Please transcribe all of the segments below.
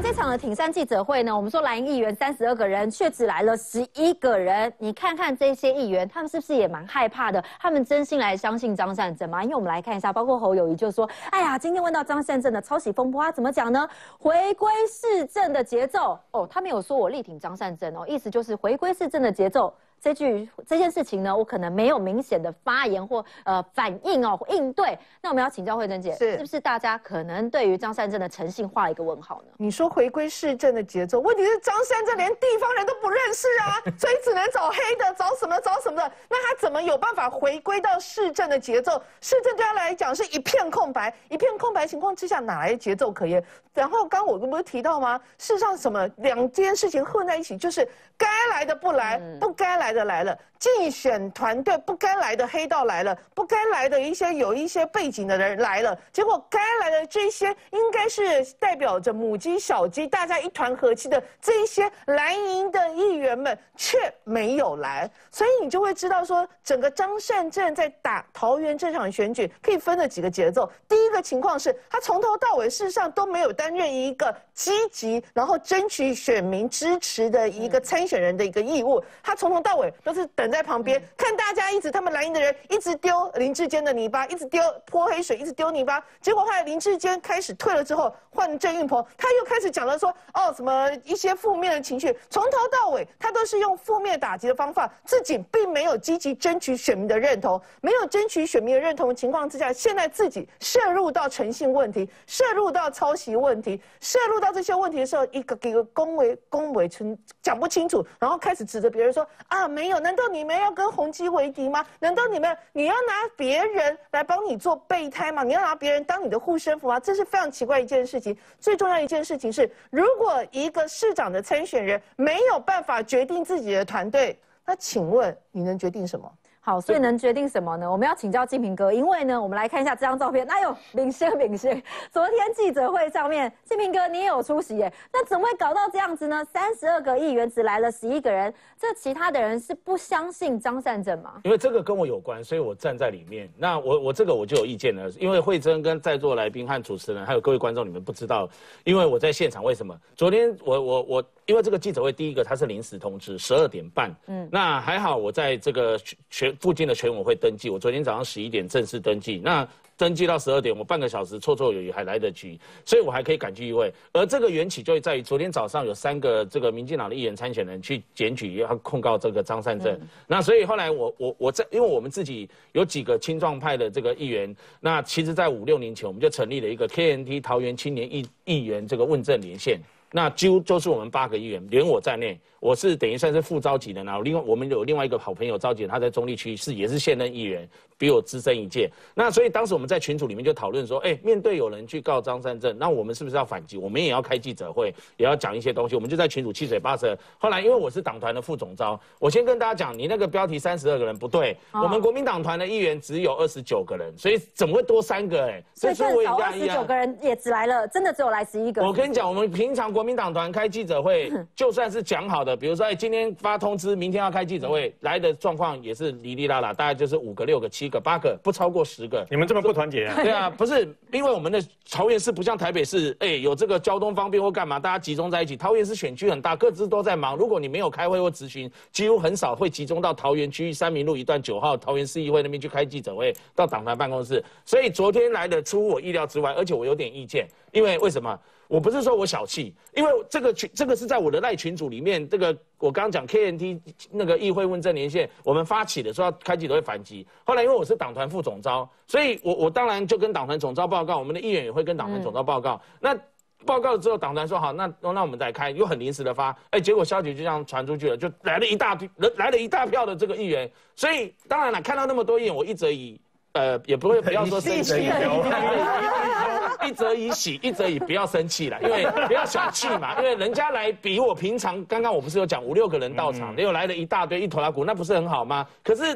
这场的挺山记者会呢，我们说蓝营议员32个人，却只来了11个人。你看看这些议员，他们是不是也蛮害怕的？他们真心来相信张善政吗？因为我们来看一下，包括侯友宜就说：“哎呀，今天问到张善政的抄袭风波，他怎么讲呢？回归市政的节奏哦，他没有说我力挺张善政哦，意思就是回归市政的节奏。”这件事情呢，我可能没有明显的发言或反应哦应对。那我们要请教慧珍姐，是不是大家可能对于张善政的诚信画了一个问号呢？ 你说回归市政的节奏，问题是张善政连地方人都不认识啊，所以只能找黑的，找什么的。那他怎么有办法回归到市政的节奏？市政对他来讲是一片空白，一片空白情况之下，哪来的节奏可言？然后刚我不是提到吗？事实上，什么两件事情混在一起，就是该来的不来，不该来的来了。竞选团队不该来的黑道来了，不该来的有一些背景的人来了，结果该来的这些应该是代表着母鸡小鸡大家一团和气的这一些蓝营的议员们却没有来，所以你就会知道说，整个张善政在打桃园这场选举可以分了几个节奏。第一个情况是他从头到尾事实上都没有担任一个积极然后争取选民支持的一个参选人的一个义务，他从头到尾都是等在旁边看大家他们蓝营的人一直丢林智坚的泥巴，一直丢泼黑水，一直丢泥巴，结果后来林智坚开始退了之后，换郑运鹏，他又开始讲了说什么一些负面的情绪，从头到尾他都是用负面打击的方法，自己并没有积极争取选民的认同，没有争取选民的认同的情况之下，现在自己涉入到诚信问题，涉入到抄袭问题，涉入到这些问题的时候，一个恭维讲不清楚，然后开始指责别人说没有，难道你们要跟宏基为敌吗？难道你要拿别人来帮你做备胎吗？你要拿别人当你的护身符吗？这是非常奇怪一件事情。最重要一件事情是，如果一个市长的参选人没有办法决定自己的团队，那请问你能决定什么？ 好，所以能决定什么呢？我们要请教敬平哥，因为呢，我们来看一下这张照片。哎呦，领先！昨天记者会上面，敬平哥你也有出席耶，那怎么会搞到这样子呢？32个议员只来了11个人，这其他的人是不相信张善政吗？ 因为这个跟我有关，所以我站在里面。那我这个我就有意见了，因为慧珍跟在座来宾和主持人还有各位观众，你们不知道，因为我在现场。为什么？昨天我因为这个记者会，第一个它是临时通知，12点半，那还好我在这个附近的全委会登记，我昨天早上11点正式登记，那登记到12点，我半个小时绰绰有余还来得及，所以我还可以赶去议会。而这个缘起就在于昨天早上有3个这个民进党的议员参选人去检举要控告这个张善政，那所以后来我在，因为我们自己有几个青壮派的这个议员，那其实在5、6年前我们就成立了一个 KNT 桃园青年议员这个问政连线。那几乎就是我们8个议员，连我在内，我是等于算是副召集人啊。我们有另外一个好朋友召集人，他在中坜区也是现任议员，比我资深1届。那所以当时我们在群组里面就讨论说，面对有人去告张善政，那我们是不是要反击？我们也要开记者会，也要讲一些东西。我们就在群组七嘴八舌。后来因为我是党团的副总召，我先跟大家讲，你那个标题32个人不对，我们国民党团的议员只有29个人，所以怎么会多3个？ 所以更少29个人也只来了，真的只有来11个。 我跟你讲，我们平常国民党团开记者会，就算是讲好的，比如说今天发通知，明天要开记者会，来的状况也是哩哩啦啦，大概就是5个、6个、7个、8个，不超过10个。 你们这么不团结啊？ 对啊，不是因为我们的桃园市不像台北市，有这个交通方便或干嘛，大家集中在一起。桃园市选区很大，各自都在忙。如果你没有开会或质询，几乎很少会集中到桃园区3民路一段9号桃园市议会那边去开记者会，到党团办公室。所以昨天来的出乎我意料之外，而且我有点意见，因为为什么？我不是说我小气，因为这个是在我的赖群组里面，这个我刚刚讲 KNT 那个议会问政连线，我们发起的说要开记者会反击。后来因为我是党团副总召，所以我当然就跟党团总召报告，我们的议员也会跟党团总召报告。那报告了之后，党团说好，那我们再开，又很临时的发，结果消息就这样传出去了，就来了一大票的这个议员。所以当然了，看到那么多议员，我一则以也不要说生气。一则以喜，一则以不要生气啦，因为不要小气嘛，因为人家来比我平常，刚刚我不是有讲5、6个人到场，又来了一大堆一头拉骨，那不是很好吗？可是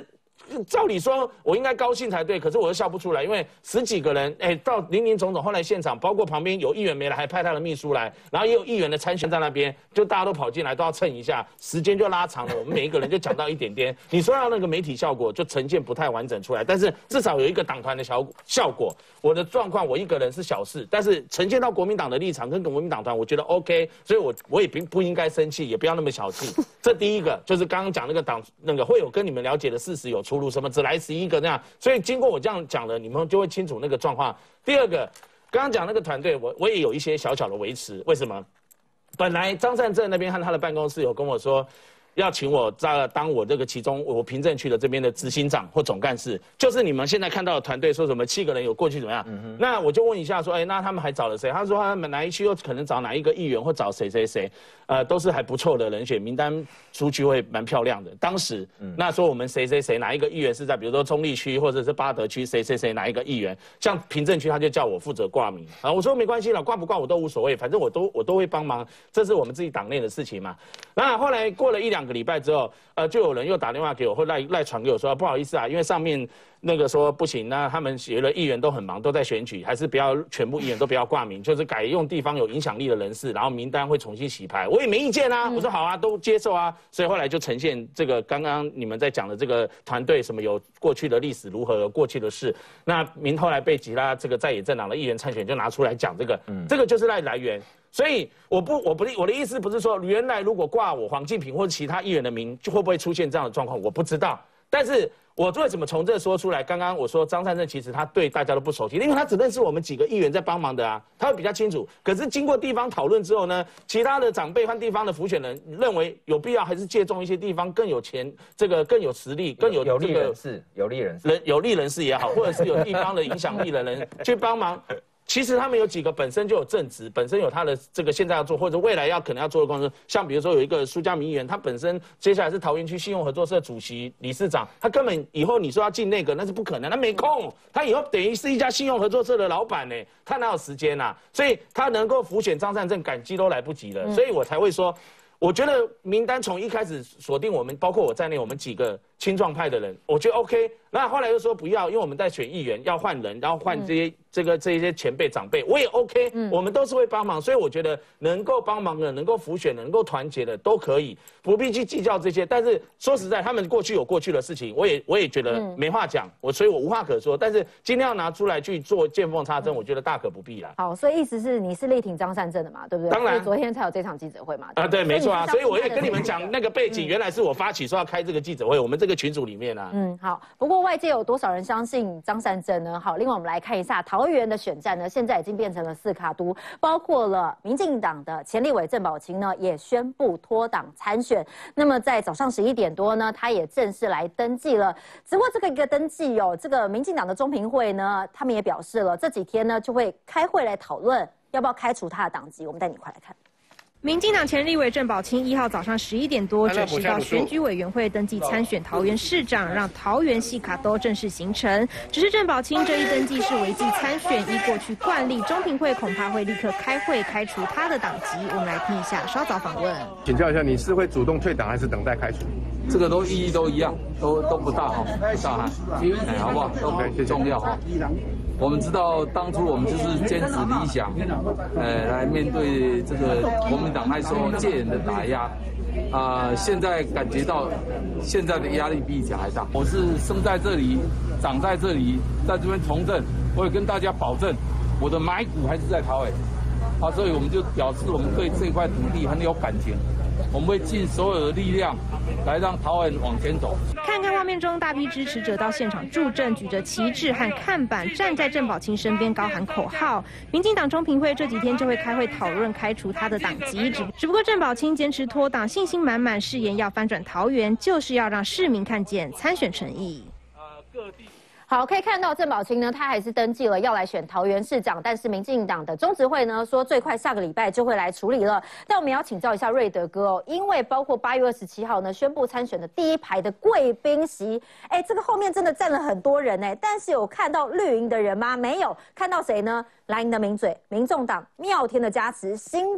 照理说我应该高兴才对，可是我又笑不出来，因为10几个人，到林林总总，后来现场包括旁边有议员没来，还派他的秘书来，然后也有议员的参选在那边，就大家都跑进来都要蹭一下，时间就拉长了，我们每一个人就讲到一点点。你说要那个媒体效果就呈现不太完整出来，但是至少有一个党团的效果。我的状况我一个人是小事，但是呈现到国民党的立场跟国民党团，我觉得 OK， 所以我也不应该生气，也不要那么小气。这第一个就是刚刚讲那个党那个会有跟你们了解的事实有出入，什么只来11个那样，所以经过我这样讲了，你们就会清楚那个状况。第二个，刚刚讲那个团队，我也有一些小小的维持，为什么？本来张善政那边和他的办公室有跟我说，要请我当我这个其中我平镇区的这边的执行长或总干事，就是你们现在看到的团队说什么7个人有过去怎么样？那我就问一下说，那他们还找了谁？他说他们哪一区又可能找哪一个议员或找谁，都是还不错的人选，名单出去会蛮漂亮的。当时那说我们谁哪一个议员是在比如说中坜区或者是八德区谁哪一个议员，像平镇区他就叫我负责挂名啊，我说没关系了，挂不挂我都无所谓，反正我都会帮忙，这是我们自己党内的事情嘛。那后来过了1-2个礼拜之后，就有人又打电话给我，或赖传给我说，不好意思啊，因为上面那个说不行，那他们有的议员都很忙，都在选举，还是不要全部议员都不要挂名，就是改用地方有影响力的人士，然后名单会重新洗牌。我也没意见啊，我说好啊，都接受啊。所以后来就呈现这个刚刚你们在讲的这个团队什么有过去的历史如何过去的事，那后来被其他这个在野政党的议员参选就拿出来讲这个，这个就是来源。所以我的意思不是说原来如果挂我黄敬平或者其他议员的名，就会不会出现这样的状况，我不知道。但是我为什么从这说出来？刚刚我说张善政其实他对大家都不熟悉，因为他只认识我们几个议员在帮忙的啊，他会比较清楚。可是经过地方讨论之后呢，其他的长辈和地方的辅选人认为有必要还是借重一些地方更有钱，这个更有实力、更有有利人士也好， 或者是有地方的影响力的人去帮忙。其实他们有几个本身就有正职，本身有他的这个现在要做或者未来可能要做的工作，像比如说有一个苏嘉明议员，他本身接下来是桃园区信用合作社主席、理事长，他根本以后你说要进那个那是不可能，他没空，他以后等于是一家信用合作社的老板呢，他哪有时间啊？所以他能够辅选张善政，感激都来不及了，所以我才会说。我觉得名单从一开始锁定我们，包括我在内，我们几个青壮派的人，我觉得 OK。那后来又说不要，因为我们在选议员要换人，然后换这些前辈长辈，我也 OK，我们都是会帮忙，所以我觉得能够帮忙的、能够辅选的、能够团结的都可以，不必去计较这些。但是说实在，他们过去有过去的事情，我也觉得没话讲，所以我无话可说。但是今天要拿出来去做见缝插针，我觉得大可不必啦。 好，所以意思是你是力挺张善政的嘛，对不对？ 当然， 所以昨天才有这场记者会嘛。 对，没错啊。所以我也跟你们讲那个背景，原来是我发起说要开这个记者会，我们这个群组里面啊。 好。不过外界有多少人相信张善政呢？好，另外我们来看一下桃园的选战呢，现在已经变成了4卡都，包括了民进党的前立委郑宝清呢，也宣布脱党参选。那么在早上11点多呢，他也正式来登记了。只不过这个一个登记这个民进党的中评会呢，他们也表示了，这几天呢就会开会来讨论要不要开除他的党籍。我们带你快来看。 民进党前立委郑宝清1号早上11点多准时到选举委员会登记参选桃园市长，让桃园系卡都正式形成。只是郑宝清这一登记是违纪参选，依过去惯例，中评会恐怕会立刻开会开除他的党籍。我们来听一下稍早访问。 请教一下，你是会主动退党还是等待开除？ 这个都意义都一样，都不大哈，不大哈，好不好？都不重要哈。我们知道当初我们就是坚持理想，来面对这个国民党那时候戒严的打压，现在感觉到现在的压力比以前还大。我是生在这里，长在这里，在这边从政，我也跟大家保证，我的埋骨还是在桃园，所以我们就表示我们对这块土地很有感情。我们会尽所有的力量来让桃园往前走。 看看画面中大批支持者到现场助阵，举着旗帜和看板，站在郑宝清身边高喊口号。民进党中评会这几天就会开会讨论开除他的党籍，只不过郑宝清坚持脱党，信心满满，誓言要翻转桃园，就是要让市民看见参选诚意。 好，可以看到郑宝清呢，他还是登记了要来选桃园市长，但是民进党的中执会呢说最快下个礼拜就会来处理了。但我们要请教一下瑞德哥因为包括8月27号呢宣布参选的第一排的贵宾席，这个后面真的站了很多人但是有看到绿营的人吗？没有，看到谁呢？蓝营的名嘴、民众党、妙天的加持、新党、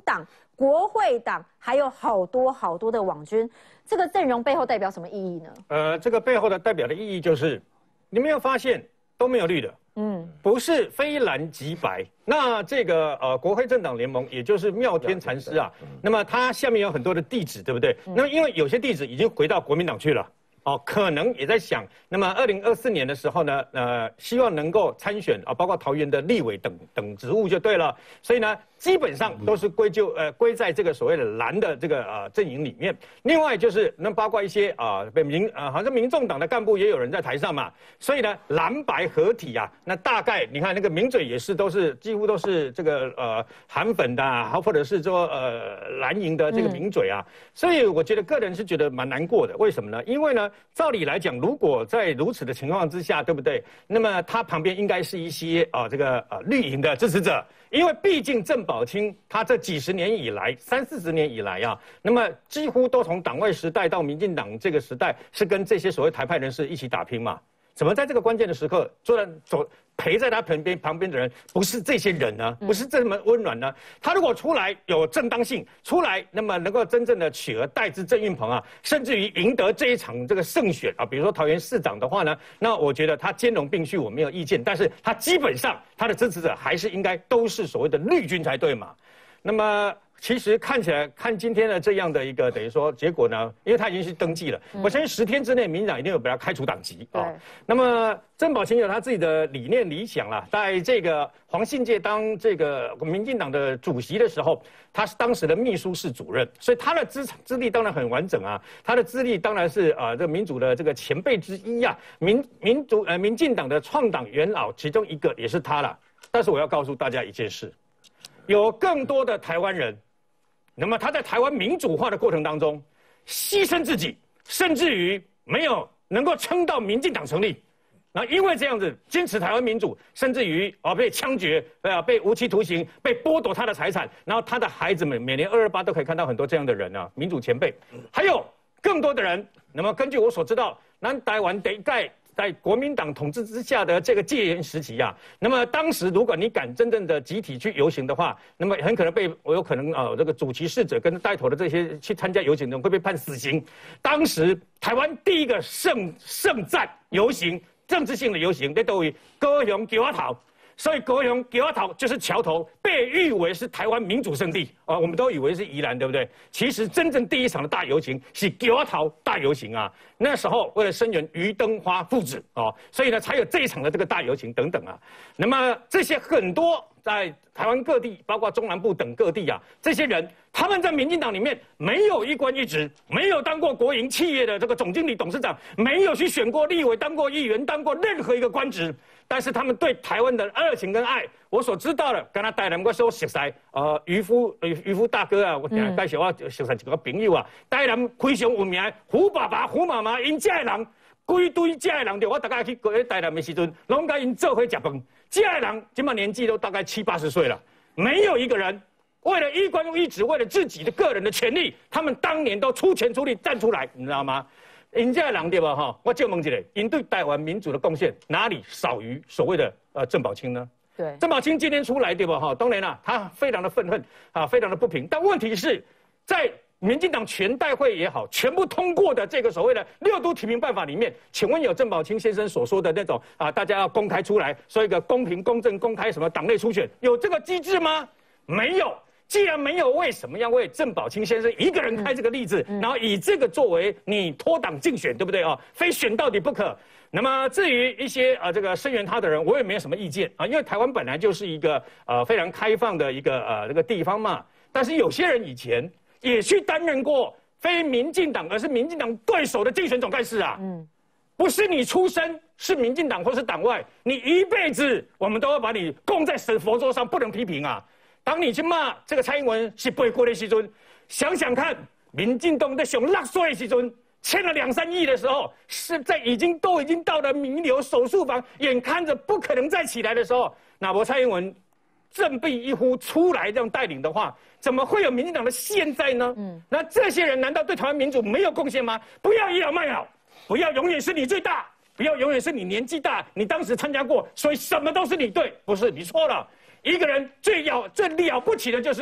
国会党，还有好多的网军。这个阵容背后代表什么意义呢？ 这个背后的代表的意义就是，你没有发现都没有绿的。不是非蓝即白。那这个国会政党联盟，也就是妙天禅师啊，那么它下面有很多的弟子，对不对？那么因为有些弟子已经回到国民党去了。可能也在想，那么2024年的时候呢，希望能够参选包括桃园的立委等职务就对了。所以呢，基本上都是归在这个所谓的蓝的这个阵营里面。另外就是那包括一些好像民众党的干部也有人在台上嘛。所以呢，蓝白合体啊，那大概你看那个名嘴也是几乎都是这个韩粉的或者是说蓝营的这个名嘴啊。所以我觉得个人是觉得蛮难过的。为什么呢？因为呢。照理来讲，如果在如此的情况之下，对不对？那么他旁边应该是一些绿营的支持者，因为毕竟郑宝清他这几十年以来，30-40年以来啊，那么几乎都从党外时代到民进党这个时代，是跟这些所谓台派人士一起打拼嘛。怎么在这个关键的时刻，陪在他旁边的人不是这些人呢？不是这么温暖呢？他如果出来有正当性，出来那么能够真正的取而代之郑运鹏啊，甚至于赢得这一场这个胜选啊，比如说桃园市长的话呢，那我觉得他兼容并蓄，我没有意见。但是他基本上他的支持者还是应该都是所谓的绿军才对嘛。那么。其实看起来看今天的这样的一个等于说结果呢，因为他已经是登记了，我相信10天之内民进党一定会把他开除党籍啊。那么郑宝清有他自己的理念理想啦，在这个黄信介当这个民进党的主席的时候，他是当时的秘书室主任，所以他的资历当然很完整啊。他的资历当然是这个民主的这个前辈之一啊，民进党的创党元老其中一个也是他了。但是我要告诉大家一件事，有更多的台湾人。那么他在台湾民主化的过程当中，牺牲自己，甚至于没有能够撑到民进党成立。那因为这样子坚持台湾民主，甚至于被枪决，被无期徒刑，被剥夺他的财产，然后他的孩子们每年228都可以看到很多这样的人啊，民主前辈。还有更多的人，那么根据我所知道，南台湾得盖。在国民党统治之下的这个戒严时期啊，那么当时如果你敢真正的集体去游行的话，那么很可能有可能这个主其事者跟带头的这些去参加游行的人会被判死刑。当时台湾第一个圣战游行，政治性的游行，在都于高雄桥仔头。所以高雄桥仔头就是桥头，被誉为是台湾民主圣地啊，我们都以为是宜兰，对不对？其实真正第一场的大游行是桥仔头大游行啊。那时候为了声援余登花父子啊，所以呢才有这一场的这个大游行等等啊。那么这些很多在台湾各地，包括中南部等各地啊，这些人他们在民进党里面没有一官一职，没有当过国营企业的这个总经理、董事长，没有去选过立委、当过议员、当过任何一个官职。但是他们对台湾的热情跟爱，我所知道的，跟他带来我所熟悉，渔夫大哥啊，我介绍我熟悉一个朋友啊，台南非常有名，胡爸爸、胡妈妈，因这人，规堆这人着，我大概去台南的时阵，拢甲因做伙食饭。这人今嘛年纪都大概70-80岁了，没有一个人为了一官一职，为了自己的个人的权利，他们当年都出钱出力站出来，你知道吗？因这人对吧？哈，我就问一下，因对台湾民主的贡献哪里少于所谓的郑宝清呢？ 对， 郑宝清今天出来对吧？哈，当然啦，他非常的愤恨啊，非常的不平。但问题是，在民进党全代会也好，全部通过的这个所谓的6都提名办法里面，请问有郑宝清先生所说的那种大家要公开出来，说一个公平、公正、公开什么党内初选，有这个机制吗？没有。既然没有，为什么要为郑宝清先生一个人开这个例子，然后以这个作为你脱党竞选，对不对啊？非选到底不可。那么至于一些这个声援他的人，我也没有什么意见啊，因为台湾本来就是一个非常开放的一个这个地方嘛。但是有些人以前也去担任过非民进党而是民进党对手的竞选总干事啊。不是你出身是民进党或是党外，你一辈子我们都要把你供在佛桌上，不能批评啊。当你去骂这个蔡英文是背锅的时阵，想想看，民进党在上6岁的时阵，欠了2-3亿的时候，是在已经到了弥留手术房，眼看着不可能再起来的时候，那么蔡英文振臂一呼出来这样带领的话，怎么会有民进党的现在呢？那这些人难道对台湾民主没有贡献吗？不要倚老卖老，不要永远是你最大，不要永远是你年纪大，你当时参加过，所以什么都是你对，不是你错了。一个人最了不起的就是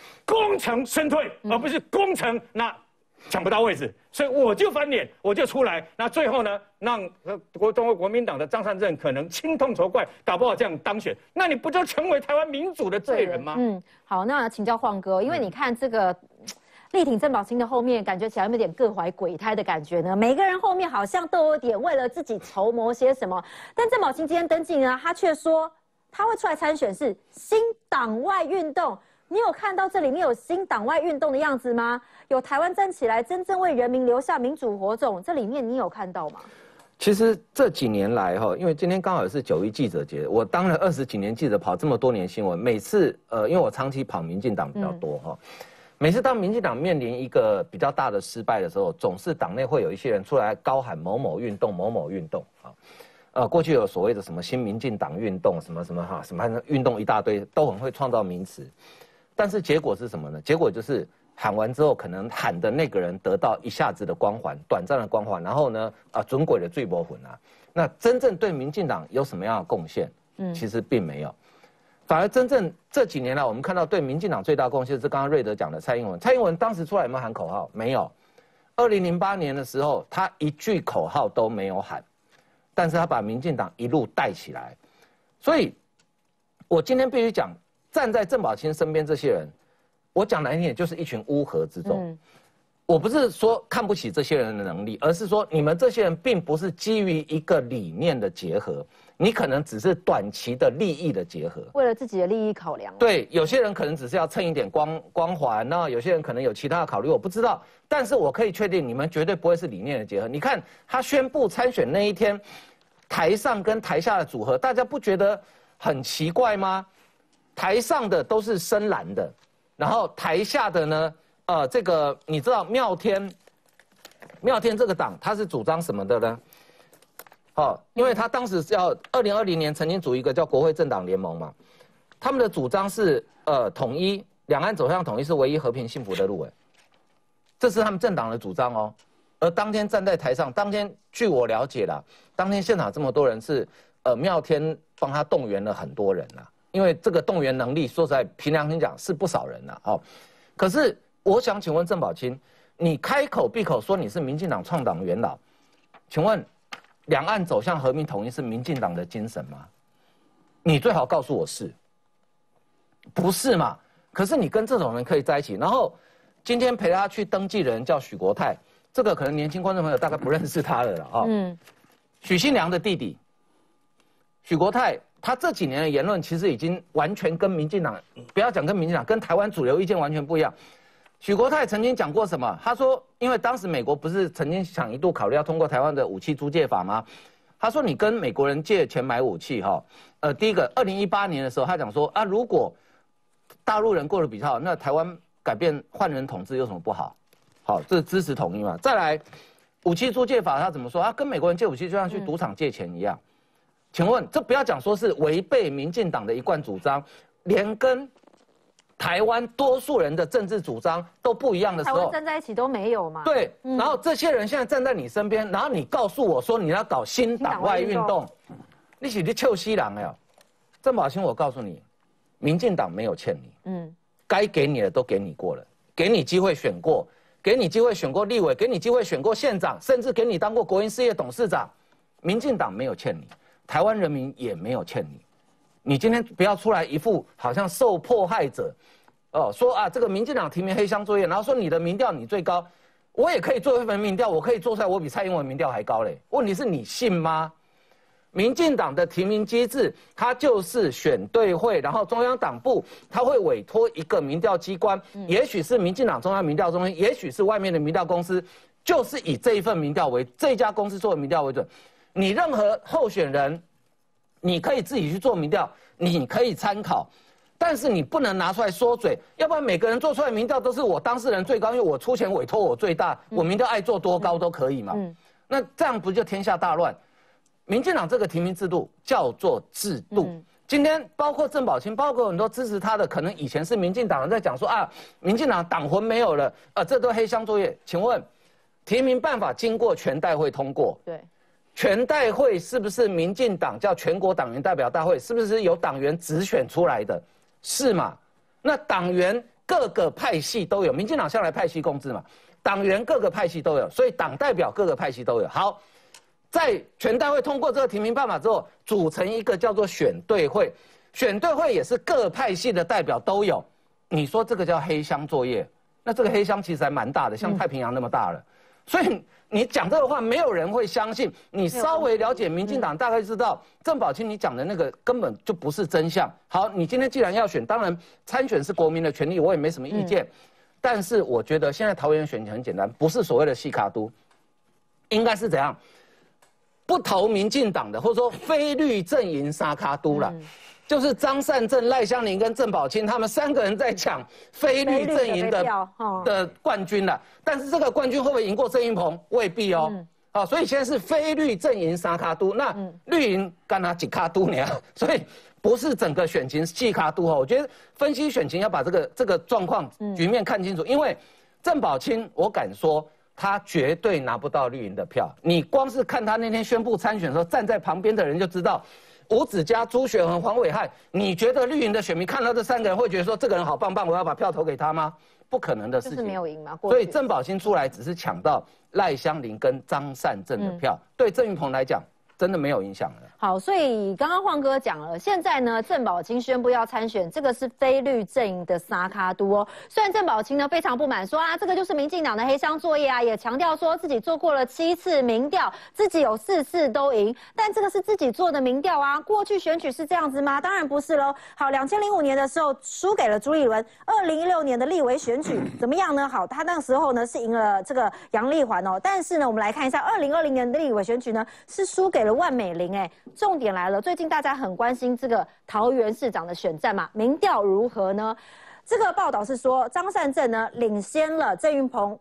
攻城身退，而不是攻城那抢不到位置，所以我就翻脸，我就出来。那最后呢，让国民党的张善政可能心痛仇怪，搞不好这样当选，那你不就成为台湾民主的罪人吗？ 好，那请教晃哥，因为你看这个力挺郑宝清的后面，感觉起来有点各怀鬼胎的感觉呢。每个人后面好像都有点为了自己筹谋些什么，但郑宝清今天登记呢，他却说他会出来参选是新党外运动。你有看到这里面有新党外运动的样子吗？有台湾站起来，真正为人民留下民主火种，这里面你有看到吗？ 其实这几年来因为今天刚好也是9·1记者节，我当了20几年记者，跑这么多年新闻，每次因为我长期跑民进党比较多每次当民进党面临一个比较大的失败的时候，总是党内会有一些人出来高喊某某运动、某某运动过去有所谓的什么新民进党运动，什么运动一大堆，都很会创造名词。但是结果是什么呢？结果就是喊完之后，可能喊的那个人得到一下子的光环，短暂的光环，然后呢，准鬼的最波魂那真正对民进党有什么样的贡献？其实并没有。反而真正这几年来，我们看到对民进党最大贡献是刚刚瑞德讲的蔡英文。蔡英文当时出来有没有喊口号？没有。2008年的时候，他一句口号都没有喊，但是他把民进党一路带起来。所以，我今天必须讲。站在郑宝清身边这些人，我讲难听点就是一群乌合之众。我不是说看不起这些人的能力，而是说你们这些人并不是基于一个理念的结合，你可能只是短期的利益的结合， 为了自己的利益考量。 对，有些人可能只是要蹭一点光环，那有些人可能有其他的考虑，我不知道。但是我可以确定，你们绝对不会是理念的结合。你看他宣布参选那一天，台上跟台下的组合，大家不觉得很奇怪吗？台上的都是深蓝的，然后台下的呢，这个你知道妙天这个党他是主张什么的呢？因为他当时要2020年曾经组一个叫国会政党联盟嘛，他们的主张是统一，两岸走向统一是唯一和平幸福的路，这是他们政党的主张哦。而当天站在台上，当天据我了解啦，当天现场这么多人是妙天帮他动员了很多人啦。因为这个动员能力，说实在，凭良心讲是不少人了可是我想请问郑宝清，你开口闭口说你是民进党创党元老，请问两岸走向和平统一是民进党的精神吗？你最好告诉我是，不是嘛？可是你跟这种人可以在一起，然后今天陪他去登记的人叫许国泰，这个可能年轻观众朋友大概不认识他的了许信良的弟弟，许国泰。他这几年的言论其实已经完全跟民进党，不要讲跟民进党，跟台湾主流意见完全不一样。许国泰曾经讲过什么？他说，因为当时美国不是曾经想一度考虑要通过台湾的武器租借法吗？他说，你跟美国人借钱买武器第一个，2018年的时候，他讲说如果大陆人过得比较好，那台湾改变换人统治有什么不好？这是支持统一嘛。再来，武器租借法他怎么说？他跟美国人借武器就像去赌场借钱一样。请问，这不要讲说是违背民进党的一贯主张，连跟台湾多数人的政治主张都不一样的时候， 台湾站在一起都没有嘛？ 对，然后这些人现在站在你身边，然后你告诉我说你要搞新党外运动，你是臭西郎郑宝清，我告诉你，民进党没有欠你，该给你的都给你过了，给你机会选过，给你机会选过立委，给你机会选过县长，甚至给你当过国营事业董事长，民进党没有欠你。台湾人民也没有欠你，你今天不要出来一副好像受迫害者，说这个民进党提名黑箱作业，然后说你的民调你最高，我也可以做一份民调，我可以做出来我比蔡英文民调还高嘞。问题是你信吗？民进党的提名机制，它就是选对会，然后中央党部它会委托一个民调机关，也许是民进党中央民调中心，也许是外面的民调公司，就是以这一份民调为这家公司做的民调为准。你任何候选人，你可以自己去做民调，你可以参考，但是你不能拿出来说嘴，要不然每个人做出来民调都是我当事人最高，因为我出钱委托我最大，我民调爱做多高都可以嘛。那这样不就天下大乱？民进党这个提名制度叫做制度。今天包括郑宝清，包括很多支持他的，可能以前是民进党人在讲说民进党党魂没有了，这都黑箱作业。请问，提名办法经过全代会通过？ 对。 全代会是不是民进党叫全国党员代表大会？是不是由党员直选出来的？是嘛？那党员各个派系都有，民进党向来派系共治嘛，党员各个派系都有，所以党代表各个派系都有。好，在全代会通过这个提名办法之后，组成一个叫做选对会，选对会也是各派系的代表都有。你说这个叫黑箱作业，那这个黑箱其实还蛮大的，像太平洋那么大了，所以。你讲这个话，没有人会相信。你稍微了解民进党，大概知道郑宝清你讲的那个根本就不是真相。好，你今天既然要选，当然参选是国民的权利，我也没什么意见。但是我觉得现在桃园选情很简单，不是所谓的细卡都，应该是怎样？不投民进党的，或者说非绿阵营沙卡都了。就是张善政、赖香伶跟郑宝清他们3个人在抢非绿阵营的冠军了，但是这个冠军会不会赢过郑运鹏？未必哦。好，所以现在是非绿阵营三卡都，那绿营干他几卡都呢？所以不是整个选情细卡都哦。我觉得分析选情要把这个状况局面看清楚，因为郑宝清，我敢说他绝对拿不到绿营的票。你光是看他那天宣布参选的时候，站在旁边的人就知道。吴子嘉、朱学恒、黄伟汉，你觉得绿营的选民看到这3个人会觉得说这个人好棒棒，我要把票投给他吗？不可能的事情， 就是没有赢嘛。 所以郑宝清出来只是抢到赖香伶跟张善政的票，对郑运鹏来讲真的没有影响了。 好，所以刚刚晃哥讲了，现在呢，郑宝清宣布要参选，这个是非绿阵营的沙卡都哦。虽然郑宝清呢非常不满，说啊这个就是民进党的黑箱作业啊，也强调说自己做过了7次民调，自己有4次都赢，但这个是自己做的民调啊，过去选举是这样子吗？当然不是喽。好，2005年的时候输给了朱立伦，2016年的立委选举怎么样呢？好，他那个时候呢是赢了这个杨丽环哦，但是呢我们来看一下2020年的立委选举呢是输给了万美玲哎。重点来了，最近大家很关心这个桃园市长的选战嘛，民调如何呢？这个报道是说，张善政呢领先了郑运鹏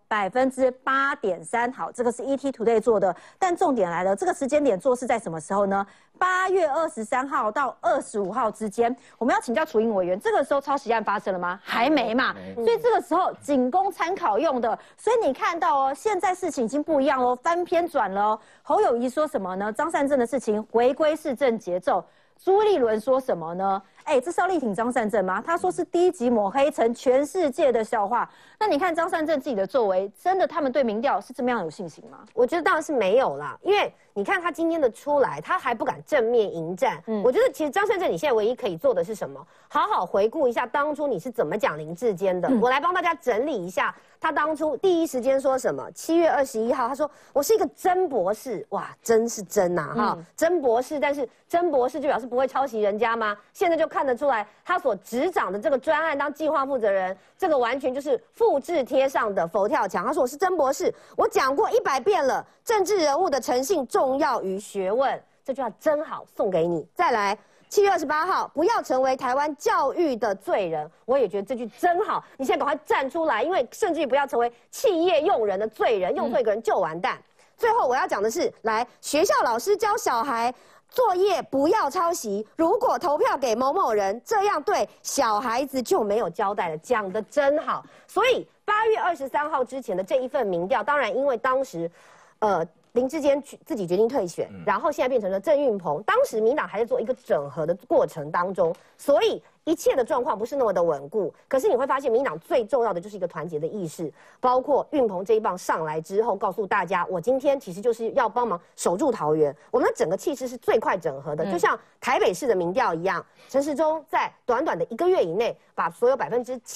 8.3%。好，这个是 ETtoday 做的，但重点来了，这个时间点做是在什么时候呢？8月23号到25号之间。我们要请教楚英委员，这个时候抄袭案发生了吗？还没嘛，所以这个时候仅供参考用的。所以你看到哦，现在事情已经不一样哦，翻篇转了哦。侯友宜说什么呢？张善政的事情回归市政节奏。朱立伦说什么呢？这是要力挺张善政吗？他说是低级抹黑成全世界的笑话。那你看张善政自己的作为，真的他们对民调是这么样有信心吗？ 我觉得当然是没有啦，因为你看他今天的出来，他还不敢正面迎战。我觉得其实张善政你现在唯一可以做的是什么？好好回顾一下当初你是怎么讲林智坚的。我来帮大家整理一下。他当初第一时间说什么？7月21号，他说我是一个真博士，哇，真是真呐哈，真博士，但是真博士就表示不会抄袭人家吗？现在就看得出来，他所执掌的这个专案当计划负责人，这个完全就是复制贴上的佛跳墙。他说我是真博士，我讲过100遍了，政治人物的诚信重要于学问，这句话真好，送给你。再来。7月28号，不要成为台湾教育的罪人。我也觉得这句真好，你现在赶快站出来，因为甚至于不要成为企业用人的罪人，用错一个人就完蛋。最后我要讲的是，来学校老师教小孩作业不要抄袭，如果投票给某某人，这样对小孩子就没有交代了。讲得真好。所以8月23号之前的这一份民调，当然因为当时，林智坚自己决定退选，然后现在变成了郑运鹏。当时民党还在做一个整合的过程当中，所以一切的状况不是那么的稳固。可是你会发现，民党最重要的就是一个团结的意识，包括运鹏这一棒上来之后，告诉大家，我今天其实就是要帮忙守住桃园。我们的整个气势是最快整合的，就像台北市的民调一样，陈时中在短短的1个月以内，把所有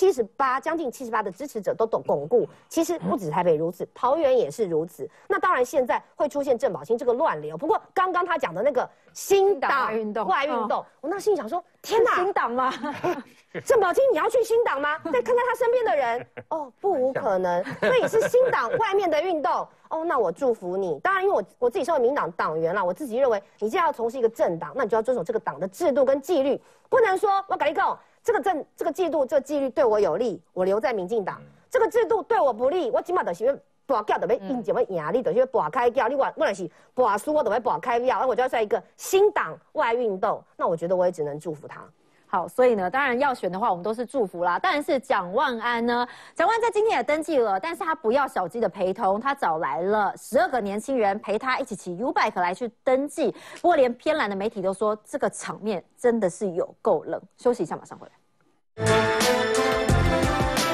78%将近78%的支持者都巩固。其实不止台北如此，桃园也是如此。那当然现在会出现郑宝清这个乱流。不过刚刚他讲的那个新党外运动，我那心里想说，天哪， 新党吗？ 郑宝清你要去新党吗？再看看他身边的人，哦，不无可能。所以是新党外面的运动，哦，那我祝福你。当然，因为我自己身为民党党员啦，我自己认为，你既然要从事一个政党，那你就要遵守这个党的制度跟纪律，不能说我跟你讲，这个制度、这个纪律对我有利，我留在民进党；这个制度对我不利，我起码得是拔掉，就要因怎么赢，你就是拔开掉。你我然是拔输，我就要拔开掉，那我就要在一个新党外运动。那我觉得我也只能祝福他。 好，所以呢，当然要选的话，我们都是祝福啦。当然是蒋万安呢，蒋万安在今天也登记了，但是他不要小鸡的陪同，他找来了12个年轻人陪他一起骑 U-Bike 来去登记。不过连偏蓝的媒体都说，这个场面真的是有够冷。休息一下，马上回来。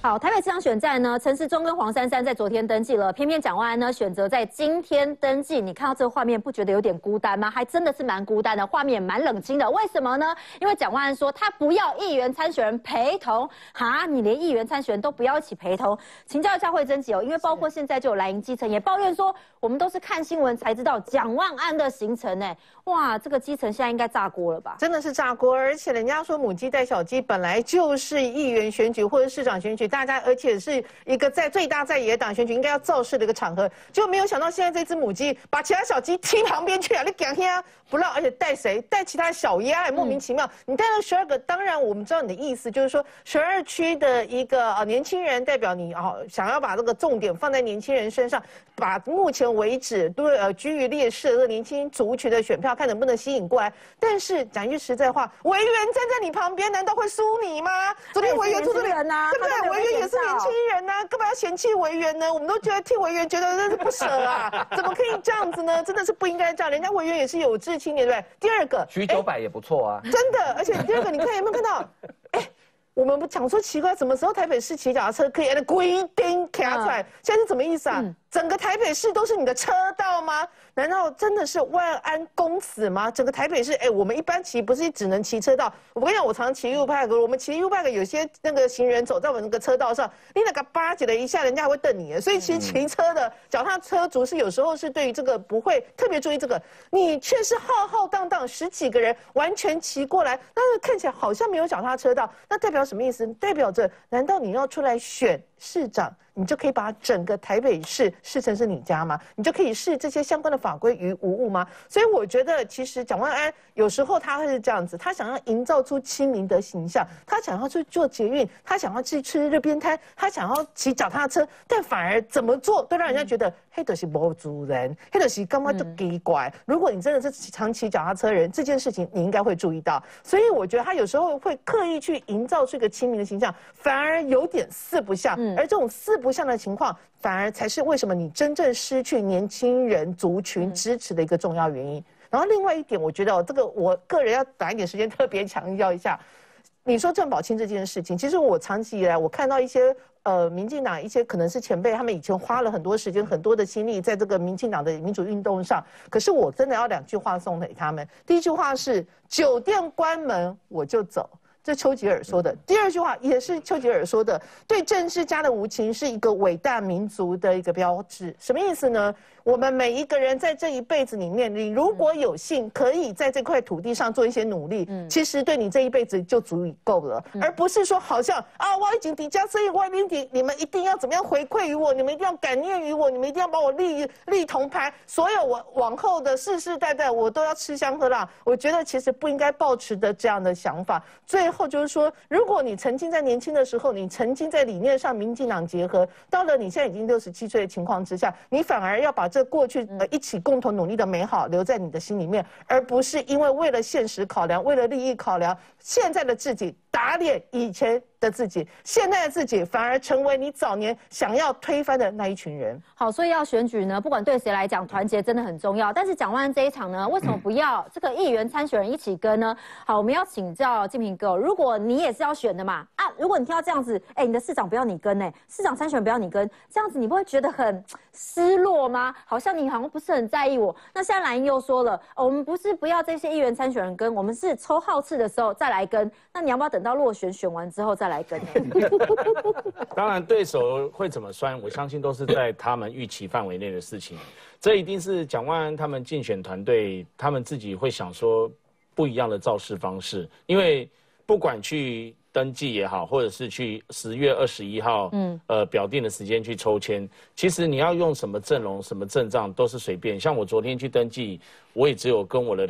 好，台北市长选战呢，陈时中跟黄珊珊在昨天登记了，偏偏蒋万安呢选择在今天登记。你看到这个画面，不觉得有点孤单吗？还真的是蛮孤单的，画面蛮冷清的。为什么呢？因为蒋万安说他不要议员参选人陪同，哈，你连议员参选人都不要一起陪同。请教一下惠贞姐哦，因为包括现在就有蓝营基层也抱怨说，我们都是看新闻才知道蒋万安的行程呢。哇，这个基层现在应该炸锅了吧？ 真的是炸锅，而且人家说母鸡带小鸡本来就是议员选举或者市长选举，大家而且是一个在最大在野党选举应该要造势的一个场合，结果没有想到现在这只母鸡把其他小鸡踢旁边去啊！你讲听不让，而且带谁？带其他小鸭，莫名其妙。你带了12个，当然我们知道你的意思，就是说12区的一个年轻人代表你想要把这个重点放在年轻人身上，把目前为止居于劣势的这个年轻族群的选票看能不能吸引过来。但是讲一句实在话，委员站在你旁边，难道会输你吗？昨天委员出这里，对不对？委员也是年轻人呐，干嘛要嫌弃委员呢？我们都觉得替委员觉得真是不舍啊，怎么可以这样子呢？真的是不应该这样，人家委员也是有志青年，对不对？第二个， 徐900也不错啊， 真的，而且第二个，你看有没有看到？我们不讲说奇怪，什么时候台北市骑脚踏车可以按规定卡出来？现在是什么意思啊？整个台北市都是你的车道吗？难道真的是万安公死吗？整个台北市，我们一般骑不是只能骑车道？我跟你讲，我常骑 U-Bike， 我们骑 U-Bike 有些那个行人走在我们那个车道上，你那个巴结了一下，人家还会瞪你。所以其实骑车的脚踏车族是有时候是对于这个不会特别注意这个，你却是浩浩荡荡10几个人完全骑过来，但是看起来好像没有脚踏车道，那代表什么意思？代表着难道你要出来选市长？你就可以把整个台北市视成是你家吗？你就可以视这些相关的法规于无物吗？所以我觉得，其实蒋万安有时候他会是这样子，他想要营造出亲民的形象，他想要去做捷运，他想要去吃路边摊，他想要骑脚踏车，但反而怎么做都让人家觉得黑的是没主人，黑的是干嘛就奇怪。如果你真的是常骑脚踏车人，这件事情你应该会注意到。所以我觉得他有时候会刻意去营造出一个亲民的形象，反而有点四不像，而这种四不像的情况，反而才是为什么你真正失去年轻人族群支持的一个重要原因。然后另外一点，我觉得这个我个人要打一点时间特别强调一下，你说郑宝清这件事情，其实我长期以来我看到一些民进党一些可能是前辈，他们以前花了很多时间、很多的心力在这个民进党的民主运动上，可是我真的要2句话送给他们。第一句话是酒店关门我就走。这丘吉尔说的。第二句话也是丘吉尔说的，对政治家的无情是一个伟大民族的一个标志。什么意思呢？我们每一个人在这一辈子里面，你如果有幸可以在这块土地上做一些努力，其实对你这一辈子就足以够了，而不是说好像啊，我已经抵家，所以我已经你们一定要怎么样回馈于我，你们一定要感念于我，你们一定要把我立铜牌，所有我往后的世世代代我都要吃香喝辣。我觉得其实不应该抱持的这样的想法。最后就是说，如果你曾经在年轻的时候，你曾经在理念上民进党结合，到了你现在已经67岁的情况之下，你反而要把这过去一起共同努力的美好留在你的心里面，而不是因为了现实考量，为了利益考量，现在的自己打脸以前的自己，现在的自己反而成为你早年想要推翻的那一群人。 好，所以要选举呢，不管对谁来讲，团结真的很重要。但是蒋万安这一场呢，为什么不要这个议员参选人一起跟呢？好，我们要请教敬平哥，如果你也是要选的嘛，啊，如果你听到这样子，你的市长不要你跟市长参选人不要你跟，这样子你不会觉得很失落吗？好像你好像不是很在意我。那现在蓝营又说了，我们不是不要这些议员参选人跟，我们是抽号次的时候再来跟。那你要不要等到落选完之后再来跟呢？ 当然，对手会怎么酸，我相信都是在他们预期范围内的事情。这一定是蒋万安他们竞选团队，他们自己会想说不一样的造势方式，因为不管去登记也好，或者是去10月21号，表定的时间去抽签，其实你要用什么阵容、什么阵仗都是随便。像我昨天去登记，我也只有跟我的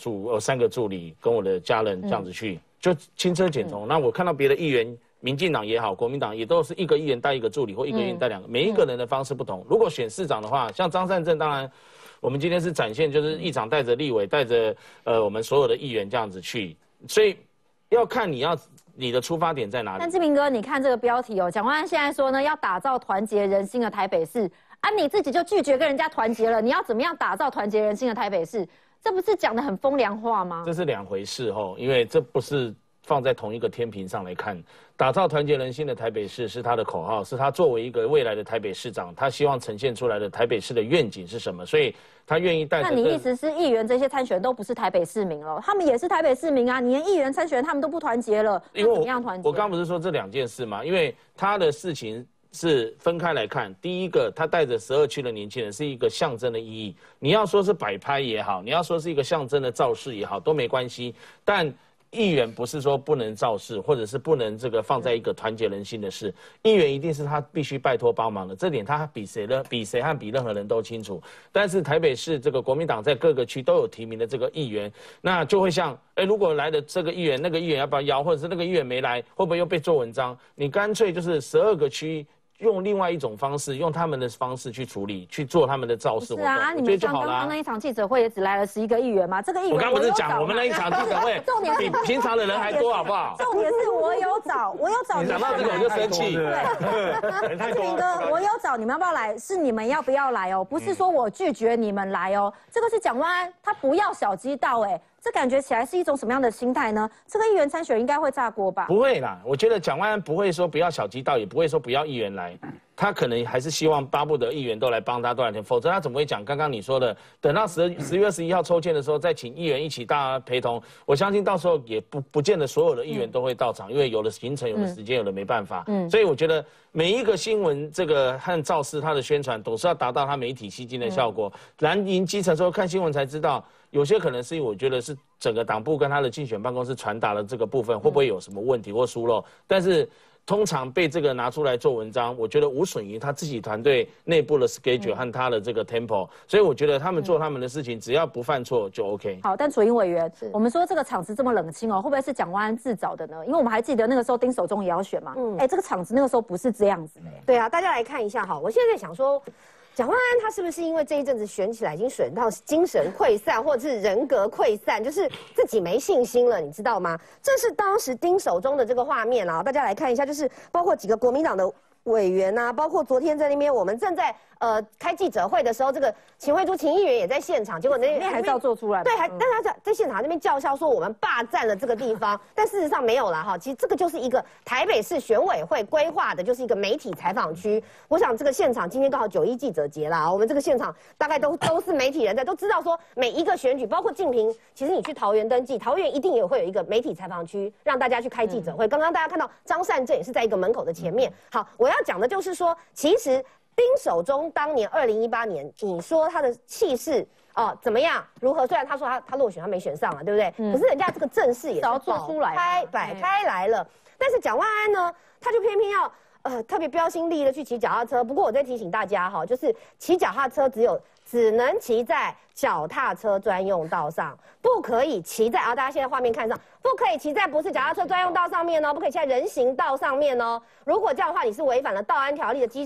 3个助理跟我的家人这样子去，就轻车简从。那我看到别的议员，民进党也好，国民党也都是一个议员带一个助理，或一个议员带2个，每一个人的方式不同。如果选市长的话，像张善政，当然我们今天是展现就是议长带着立委，带着我们所有的议员这样子去，所以要看你的出发点在哪里。 但志平哥，你看这个标题蒋万安现在说呢，要打造团结人心的台北市啊，你自己就拒绝跟人家团结了，你要怎么样打造团结人心的台北市？这不是讲得很风凉话吗？ 这是2回事因为这不是放在同一个天平上来看，打造团结人心的台北市是他的口号，是他作为一个未来的台北市长，他希望呈现出来的台北市的愿景是什么，所以他愿意带着。 那你意思是议员这些参选人都不是台北市民了？他们也是台北市民啊！你连议员参选人他们都不团结了，那怎么样团结？ 我刚不是说这2件事吗？因为他的事情是分开来看，第一个，他带着12区的年轻人是一个象征的意义。你要说是摆拍也好，你要说是一个象征的造势也好，都没关系。但议员不是说不能造势，或者是不能这个放在一个团结人心的事。议员一定是他必须拜托帮忙的，这点他比谁和比任何人都清楚。但是台北市这个国民党在各个区都有提名的这个议员，那就会像，如果来的这个议员，那个议员要不要邀，或者是那个议员没来，会不会又被做文章？你干脆就是12个区。用另外一种方式，用他们的方式去处理，去做他们的造势活动。 是啊，你们像刚刚那一场记者会也只来了11个议员嘛，这个议员我刚不是讲我们那一场记者会比平常的人还多，好不好？ 重点是我有找， 你讲到这个我就生气。 对，志明哥，我有找，你们要不要来？是你们要不要来哦？不是说我拒绝你们来哦。这个是蒋万安，他不要小鸡到这感觉起来是一种什么样的心态呢？这个议员参选应该会炸锅吧？ 不会啦，我觉得蒋万安不会说不要小鸡到，也不会说不要议员来，他可能还是希望巴不得议员都来帮他，都来填，否则他怎么会讲刚刚你说的，等到10月21号抽签的时候再请议员一起大家陪同？我相信到时候也不见得所有的议员都会到场，因为有的行程、有的时间、有的没办法。所以我觉得每一个新闻这个和造势它的宣传，都是要达到它媒体吸睛的效果。蓝营基层说看新闻才知道。有些可能是我觉得是整个党部跟他的竞选办公室传达了这个部分会不会有什么问题或疏漏，但是通常被这个拿出来做文章，我觉得无损于他自己团队内部的 schedule 和他的这个 tempo， 所以我觉得他们做他们的事情，只要不犯错就 OK。 好，但楚英委员，我们说这个场子这么冷清会不会是蒋万安自找的呢？因为我们还记得那个时候丁守中也要选嘛，这个场子那个时候不是这样子的。 对啊，大家来看一下哈，我现在想说。蒋万安他是不是因为这一阵子选起来已经选到精神溃散，或者是人格溃散，就是自己没信心了，你知道吗？这是当时丁守中的这个画面啊，大家来看一下，就是包括几个国民党的委员啊，包括昨天在那边我们正在开记者会的时候，这个秦慧珠秦议员也在现场，结果那边还是要做出来， 对，但他在现场那边叫嚣说我们霸占了这个地方，但事实上没有啦哈，其实这个就是一个台北市选委会规划的，就是一个媒体采访区。我想这个现场今天刚好9·1记者节啦，我们这个现场大概都是媒体人在，都知道说每一个选举，包括竞平，其实你去桃园登记，桃园一定也会有一个媒体采访区，让大家去开记者会。刚刚大家看到张善政也是在一个门口的前面。好，我要讲的就是说，其实。丁守中当年2018年，你说他的气势怎么样？如何？虽然他说他落选，他没选上了，对不对？可是人家这个阵势也是做出来， 摆开来了。但是蒋万安呢，他就偏偏要特别标新立异的去骑脚踏车。不过我再提醒大家哈，就是骑脚踏车只能骑在脚踏车专用道上，不可以骑在大家现在画面看上，不可以骑在不是脚踏车专用道上面哦，不可以骑在人行道上面哦。如果这样的话，你是违反了道安条例的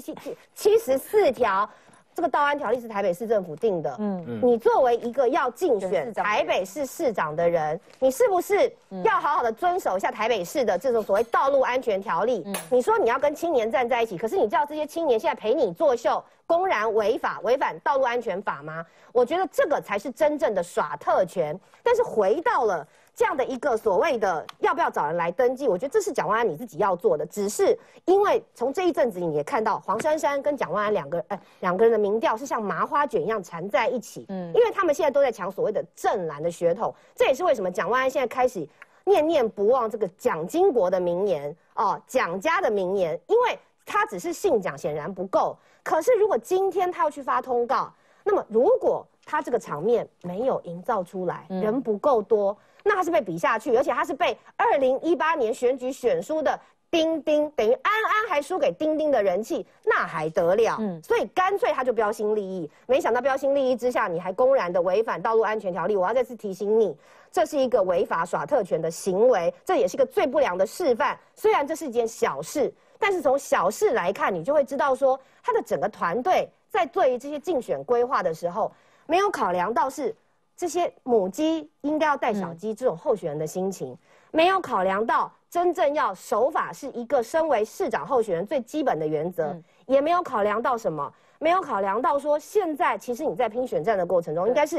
74条。这个道安条例是台北市政府定的。你作为一个要竞选台北市市长的人，你是不是要好好的遵守一下台北市的这种所谓道路安全条例？你说你要跟青年站在一起，可是你知道这些青年现在陪你作秀，公然违反道路安全法吗？我觉得这个才是真正的耍特权。但是回到了这样的一个所谓的要不要找人来登记，我觉得这是蒋万安你自己要做的。只是因为从这一阵子你也看到黄珊珊跟蒋万安两个人的民调是像麻花卷一样缠在一起，因为他们现在都在抢所谓的正蓝的血统。这也是为什么蒋万安现在开始念念不忘这个蒋经国的名言蒋家的名言，因为他只是姓蒋显然不够。可是如果今天他要去发通告，那么如果他这个场面没有营造出来，人不够多，那他是被比下去，而且他是被2018年选举选输的丁丁，等于安安还输给丁丁的人气，那还得了？所以干脆他就标新立异。没想到标新立异之下，你还公然的违反道路安全条例。我要再次提醒你，这是一个违法耍特权的行为，这也是一个最不良的示范。虽然这是一件小事，但是从小事来看，你就会知道说，他的整个团队在对于这些竞选规划的时候，没有考量到是这些母鸡应该要带小鸡这种候选人的心情，没有考量到真正要守法是一个身为市长候选人最基本的原则，也没有考量到什么，没有考量到说现在其实你在拼选战的过程中，应该是